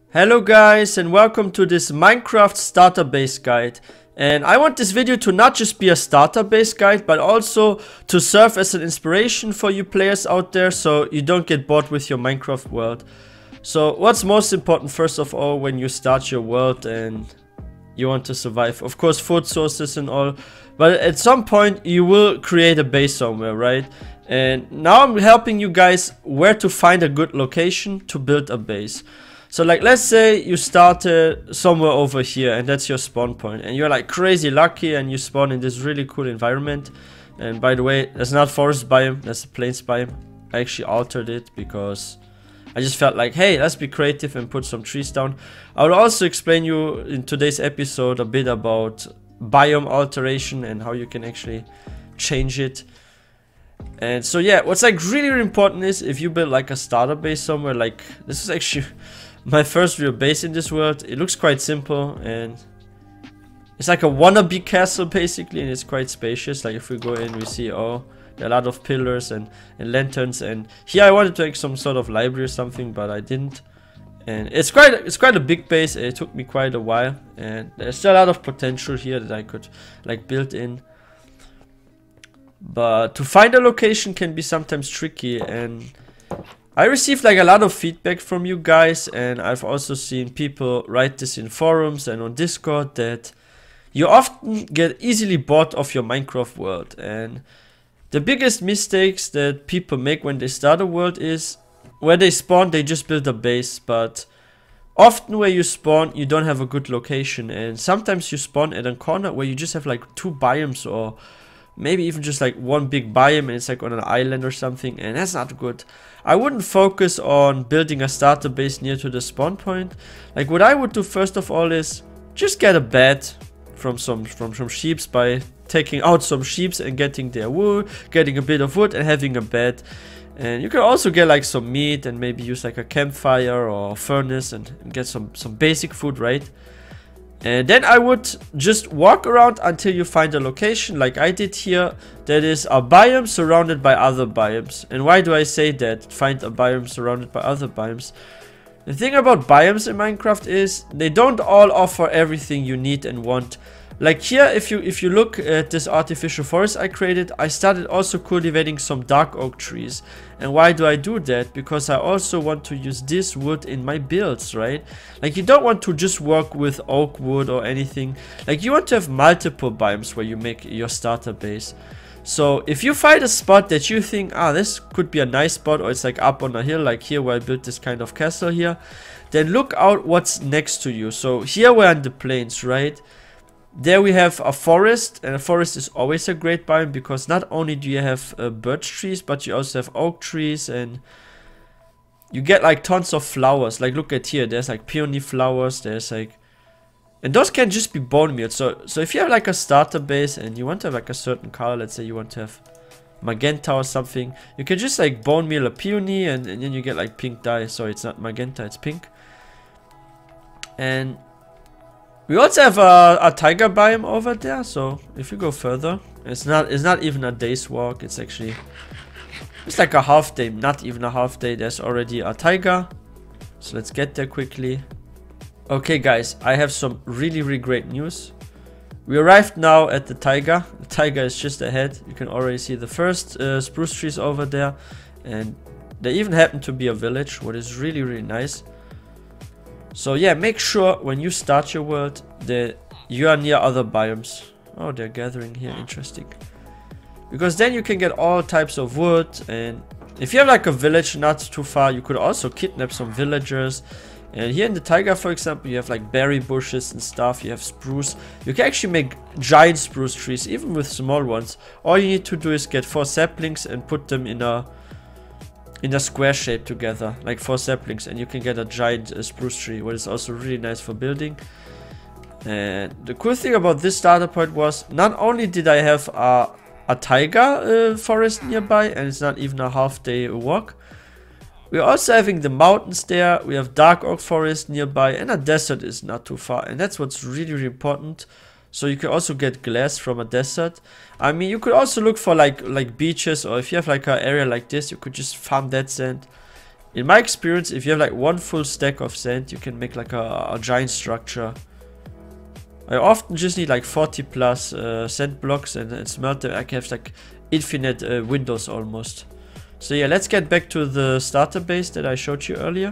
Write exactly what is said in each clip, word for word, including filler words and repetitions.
Hello guys and welcome to this Minecraft starter base guide. And I want this video to not just be a starter base guide, but also to serve as an inspiration for you players out there so you don't get bored with your Minecraft world. So what's most important first of all when you start your world and you want to survive? Of course food sources and all, but at some point you will create a base somewhere, right? And now I'm helping you guys where to find a good location to build a base. So like let's say you started somewhere over here and that's your spawn point and you're like crazy lucky and you spawn in this really cool environment. And by the way, that's not forest biome, that's the plains biome. I actually altered it because I just felt like, hey, let's be creative and put some trees down. I will also explain you in today's episode a bit about biome alteration and how you can actually change it. And so yeah, what's like really, really important is if you build like a starter base somewhere, like this is actually my first real base in this world. It looks quite simple and it's like a wannabe castle basically, and it's quite spacious. Like if we go in we see, oh, there are a lot of pillars and, and lanterns, and here I wanted to make some sort of library or something but I didn't. And it's quite it's quite a big base. It took me quite a while and there's still a lot of potential here that I could like build in. But to find a location can be sometimes tricky, and I received like a lot of feedback from you guys, and I've also seen people write this in forums and on Discord that you often get easily bored of your Minecraft world. And the biggest mistakes that people make when they start a world is where they spawn they just build a base, but often where you spawn you don't have a good location, and sometimes you spawn at a corner where you just have like two biomes or maybe even just like one big biome and it's like on an island or something, and that's not good. I wouldn't focus on building a starter base near to the spawn point. Like what I would do first of all is just get a bed from some from some sheeps by taking out some sheeps and getting their wool, getting a bit of wood and having a bed. And you can also get like some meat and maybe use like a campfire or a furnace and, and get some some basic food, right? And then I would just walk around until you find a location like I did here that is a biome surrounded by other biomes. And why do I say that? Find a biome surrounded by other biomes. The thing about biomes in Minecraft is they don't all offer everything you need and want. Like here, if you if you look at this artificial forest I created, I started also cultivating some dark oak trees. And why do I do that? Because I also want to use this wood in my builds, right? Like you don't want to just work with oak wood or anything. Like you want to have multiple biomes where you make your starter base. So if you find a spot that you think, ah, this could be a nice spot, or it's like up on a hill, like here where I built this kind of castle here, then look out what's next to you. So here we're in the plains, right? There we have a forest, and a forest is always a great biome because not only do you have uh, birch trees, but you also have oak trees, and you get like tons of flowers. Like look at here, there's like peony flowers, there's like, and those can just be bone meal. So so if you have like a starter base and you want to have like a certain color, let's say you want to have magenta or something, you can just like bone meal a peony and, and then you get like pink dye. Sorry, it's not magenta, it's pink. And we also have a, a taiga biome over there, so if you go further, it's not it's not even a day's walk, it's actually it's like a half day, not even a half day. There's already a taiga, so let's get there quickly. Okay guys, I have some really really great news. We arrived now at the taiga. The taiga is just ahead. You can already see the first uh, spruce trees over there, and there even happen to be a village, what is really really nice. So yeah, make sure when you start your world that you are near other biomes. Oh, they're gathering here, interesting. Because then you can get all types of wood, and if you have like a village not too far, you could also kidnap some villagers. And here in the taiga, for example, you have like berry bushes and stuff, you have spruce. You can actually make giant spruce trees, even with small ones. All you need to do is get four saplings and put them in a in a square shape together, like four saplings, and you can get a giant uh, spruce tree, which is also really nice for building. And the cool thing about this starter point was not only did I have a, a taiga uh, forest nearby, and it's not even a half day walk, we're also having the mountains there, we have dark oak forest nearby, and a desert is not too far, and that's what's really, really important. So you can also get glass from a desert. I mean, you could also look for like like beaches, or if you have like an area like this, you could just farm that sand. in my experience, if you have like one full stack of sand, you can make like a, a giant structure. I often just need like forty plus uh, sand blocks and, and smelt them. I can have like infinite uh, windows almost. So yeah, let's get back to the starter base that I showed you earlier.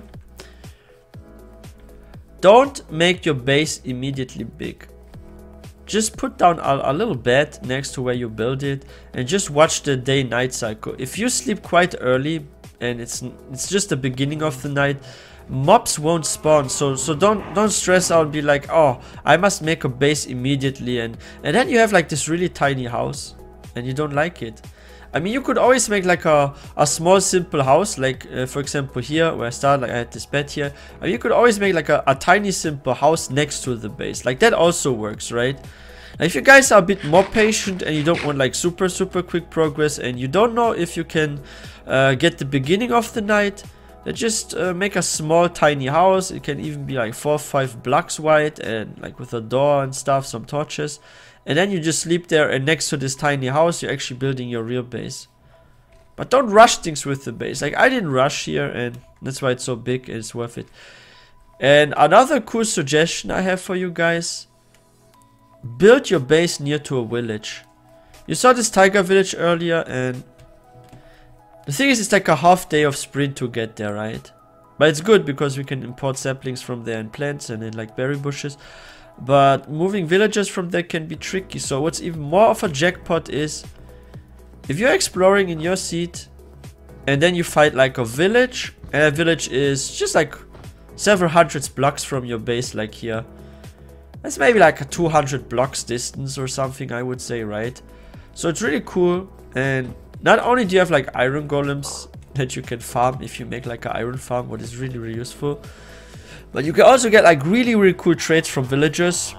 Don't make your base immediately big. Just put down a, a little bed next to where you build it and just watch the day-night cycle. If you sleep quite early and it's it's just the beginning of the night, mobs won't spawn. So so don't don't stress out and be like, oh, I must make a base immediately, and and then you have like this really tiny house and you don't like it. I mean, you could always make like a, a small simple house, like uh, for example here where I started, like I had this bed here. I mean, you could always make like a, a tiny simple house next to the base, like that also works, right? Now, if you guys are a bit more patient and you don't want like super super quick progress and you don't know if you can uh, get the beginning of the night, then just uh, make a small tiny house. It can even be like four or five blocks wide and like with a door and stuff, some torches. And then you just sleep there, and next to this tiny house, you're actually building your real base. But don't rush things with the base. Like, I didn't rush here, and that's why it's so big and it's worth it. And another cool suggestion I have for you guys. Build your base near to a village. You saw this tiger village earlier, and the thing is, it's like a half day of sprint to get there, right? But it's good because we can import saplings from there and plants and then like berry bushes. But moving villagers from there can be tricky. So what's even more of a jackpot is if you're exploring in your seed and then you fight like a village, and a village is just like several hundreds blocks from your base, like here. That's maybe like a two hundred blocks distance or something, I would say, right? So it's really cool. And not only do you have like iron golems that you can farm if you make like an iron farm, what is really really useful, but you can also get like really really cool trades from villagers.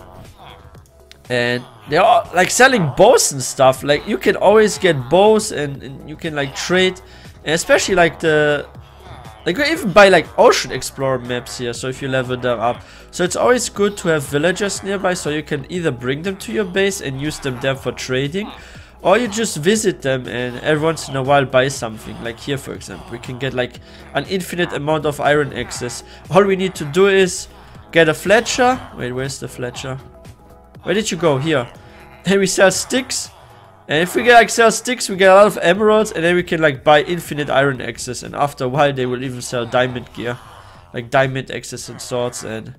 And they're all like selling bows and stuff. Like you can always get bows, and, and you can like trade, and especially like the like you even buy like ocean explorer maps here, so if you level them up. So it's always good to have villagers nearby, so you can either bring them to your base and use them there for trading, or you just visit them and every once in a while buy something. Like here for example, we can get like an infinite amount of iron access. All we need to do is get a Fletcher. Wait, where's the Fletcher? Where did you go? Here. And we sell sticks. And if we get like sell sticks, we get a lot of emeralds, and then we can like buy infinite iron access. And after a while they will even sell diamond gear. Like diamond access and swords. And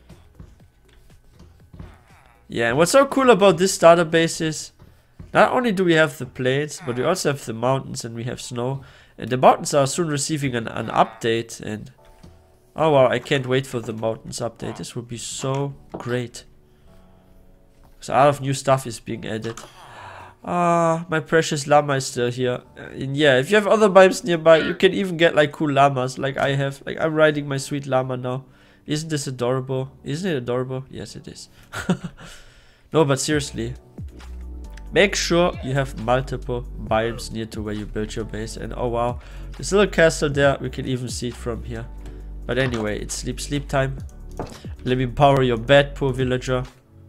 yeah, and what's so cool about this starter base is not only do we have the plains, but we also have the mountains and we have snow. And the mountains are soon receiving an, an update. And oh wow, I can't wait for the mountains update. This would be so great. So a lot of new stuff is being added. Ah, my precious llama is still here. And yeah, if you have other biomes nearby, you can even get like cool llamas like I have. Like I'm riding my sweet llama now. Isn't this adorable? Isn't it adorable? Yes, it is. No, but seriously. Make sure you have multiple biomes near to where you build your base. And oh wow, this little castle there, we can even see it from here. But anyway, it's sleep sleep time. Let me power your bed, poor villager.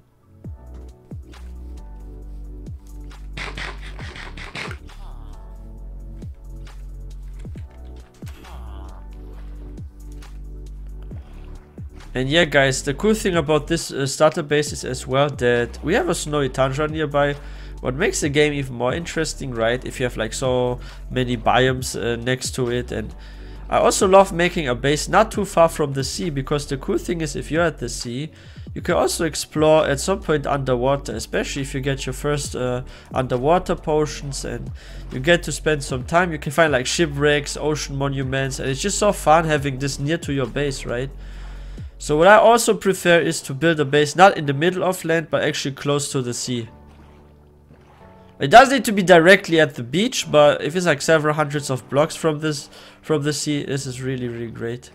And yeah guys, the cool thing about this uh, starter base is as well that we have a snowy tundra nearby. What makes the game even more interesting, right? If you have like so many biomes uh, next to it. And I also love making a base not too far from the sea, because the cool thing is if you're at the sea, you can also explore at some point underwater, especially if you get your first uh, underwater potions and you get to spend some time. You can find like shipwrecks, ocean monuments, and it's just so fun having this near to your base, right? So what I also prefer is to build a base not in the middle of land, but actually close to the sea. It does need to be directly at the beach, but if it's like several hundreds of blocks from this from the sea, this is really really great.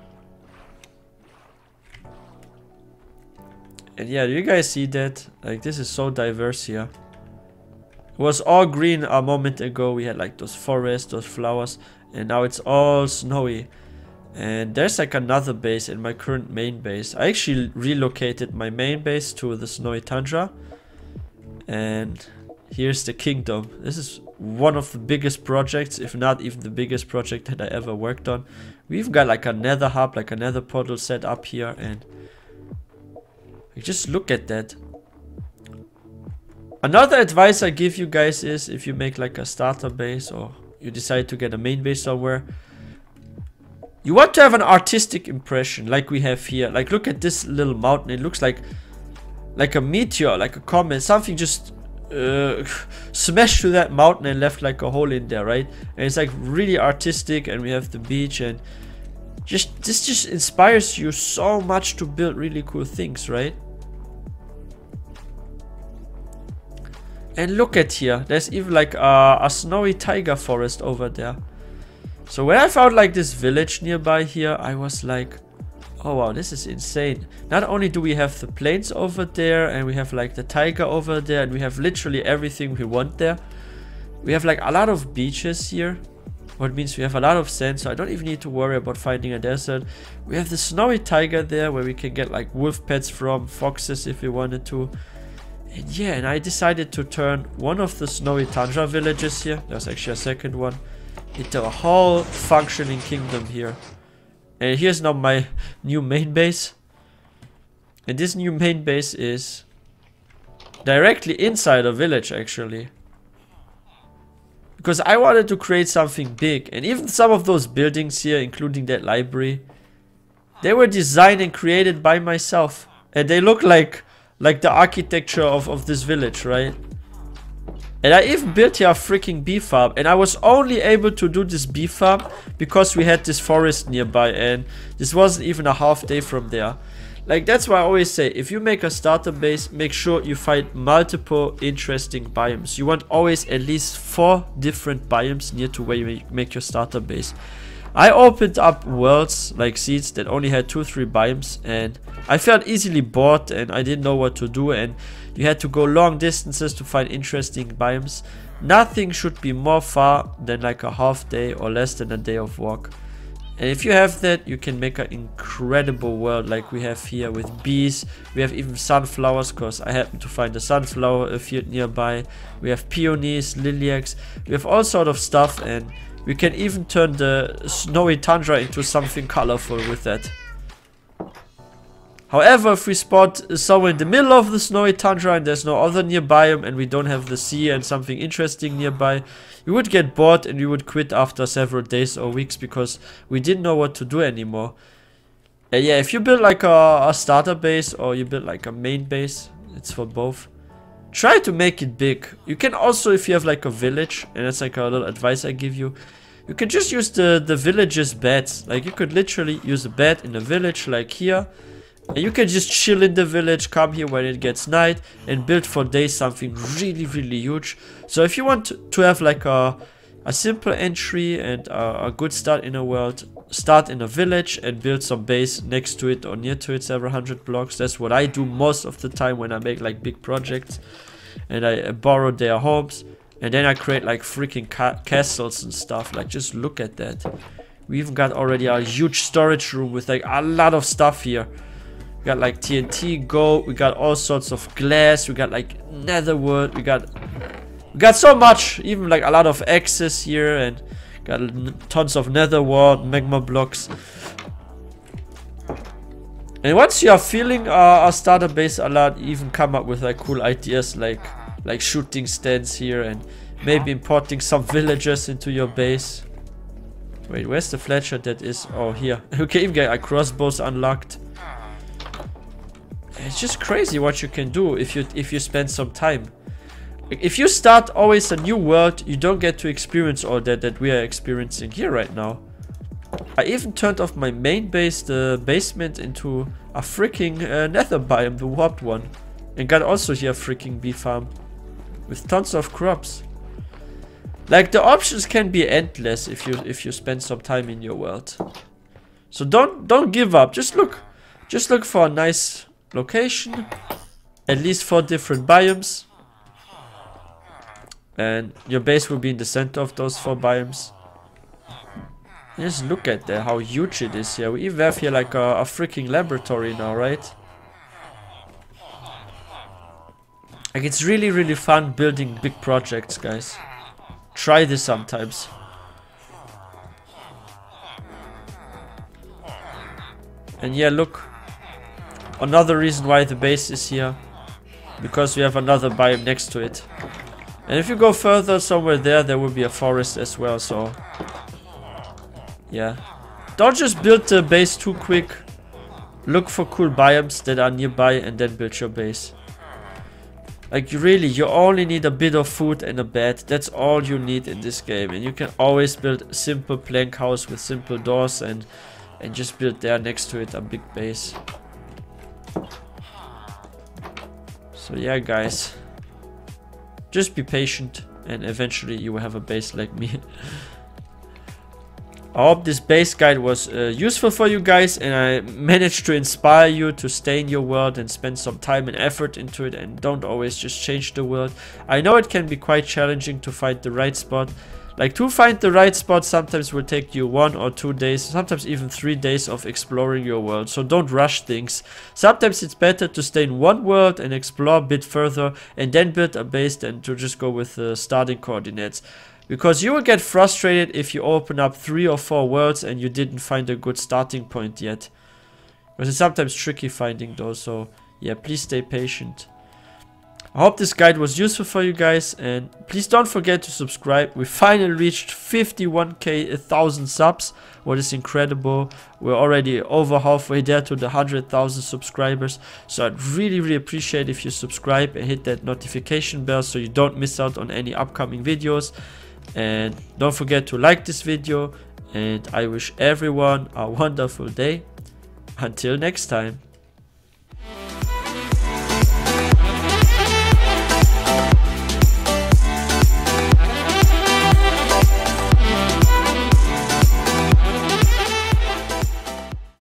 And yeah, do you guys see that? Like this is so diverse here. It was all green a moment ago. We had like those forests, those flowers, and now it's all snowy. And there's like another base in my current main base. I actually relocated my main base to the snowy tundra. And here's the kingdom. This is one of the biggest projects, if not even the biggest project that I ever worked on. We've got like a nether hub, like a nether portal set up here, and just look at that. Another advice I give you guys is, if you make like a starter base or you decide to get a main base somewhere, you want to have an artistic impression like we have here. Like, look at this little mountain. It looks like like a meteor, like a comet. Something just uh, smashed through that mountain and left like a hole in there, right? And it's like really artistic, and we have the beach, and just this just inspires you so much to build really cool things, right? And look at here, there's even like a, a snowy taiga forest over there. So when I found like this village nearby here, I was like, oh wow, this is insane. Not only do we have the plains over there, and we have like the taiga over there, and we have literally everything we want there. We have like a lot of beaches here, what means we have a lot of sand, so I don't even need to worry about finding a desert. We have the snowy taiga there, where we can get like wolf pets from, foxes if we wanted to. And yeah, and I decided to turn one of the snowy tundra villages here, there's actually a second one, into a whole functioning kingdom here. And here's now my new main base. And this new main base is directly inside a village, actually. Because I wanted to create something big. And even some of those buildings here, including that library, they were designed and created by myself. And they look like like the architecture of, of this village, right? And I even built here a freaking bee farm, and I was only able to do this bee farm because we had this forest nearby, and this wasn't even a half day from there. Like, that's why I always say, if you make a starter base, make sure you find multiple interesting biomes. You want always at least four different biomes near to where you make your starter base. I opened up worlds like seeds that only had two three biomes, and I felt easily bored and I didn't know what to do, and you had to go long distances to find interesting biomes. Nothing should be more far than like a half day or less than a day of walk. And if you have that, you can make an incredible world like we have here with bees. We have even sunflowers, because I happen to find a sunflower field nearby. We have peonies, lilacs, we have all sort of stuff, and we can even turn the snowy tundra into something colorful with that. However, if we spot somewhere in the middle of the snowy tundra and there's no other nearby, and we don't have the sea and something interesting nearby, we would get bored and we would quit after several days or weeks, because we didn't know what to do anymore. And yeah, if you build like a, a starter base, or you build like a main base, it's for both, try to make it big. You can also, if you have like a village, and that's like a little advice I give you, you can just use the, the village's beds. Like, you could literally use a bed in a village like here, and you can just chill in the village, come here when it gets night, and build for days something really, really huge. So if you want to have like a, a simple entry and a, a good start in a world, start in a village and build some base next to it or near to it, several hundred blocks. That's what I do most of the time when I make like big projects, and I borrow their homes, and then I create like freaking ca castles and stuff. Like, just look at that. We even got already a huge storage room with like a lot of stuff here. We got like T N T, gold, we got all sorts of glass, we got like netherwood, we got we got so much, even like a lot of axes here, and got tons of nether wart, magma blocks. And once you are feeling uh, a starter base a lot, you even come up with like cool ideas like like shooting stands here, and maybe importing some villagers into your base. Wait, where's the Fletcher that is? Oh, here. You can even get a crossbows unlocked. It's just crazy what you can do if you if you spend some time. If you start always a new world, you don't get to experience all that that we are experiencing here right now. I even turned off my main base, the basement, into a freaking uh, nether biome, the warped one. And got also here a freaking bee farm with tons of crops. Like, the options can be endless if you if you spend some time in your world. So don't don't give up. Just look. Just look for a nice location. At least four different biomes. And your base will be in the center of those four biomes. Just look at that, how huge it is here. We even have here like a, a freaking laboratory now, right? Like, it's really, really fun building big projects, guys. try this sometimes. And yeah, look, another reason why the base is here, because we have another biome next to it. And if you go further somewhere there, there will be a forest as well, so yeah. Don't just build the base too quick. Look for cool biomes that are nearby and then build your base. Like, you really, you only need a bit of food and a bed. That's all you need in this game. And you can always build a simple plank house with simple doors and and just build there next to it a big base. So yeah, guys, just be patient and eventually you will have a base like me. I hope this base guide was uh, useful for you guys, and I managed to inspire you to stay in your world and spend some time and effort into it, and don't always just change the world. I know it can be quite challenging to find the right spot. Like, to find the right spot sometimes will take you one or two days, sometimes even three days of exploring your world. So don't rush things. Sometimes it's better to stay in one world and explore a bit further and then build a base than to just go with the starting coordinates. Because you will get frustrated if you open up three or four worlds and you didn't find a good starting point yet. Because it's sometimes tricky finding those, so yeah, please stay patient. I hope this guide was useful for you guys, and please don't forget to subscribe. We finally reached fifty-one K, a thousand subs, what is incredible. We're already over halfway there to the one hundred thousand subscribers, so I'd really really appreciate if you subscribe and hit that notification bell so you don't miss out on any upcoming videos. And don't forget to like this video, and I wish everyone a wonderful day. Until next time.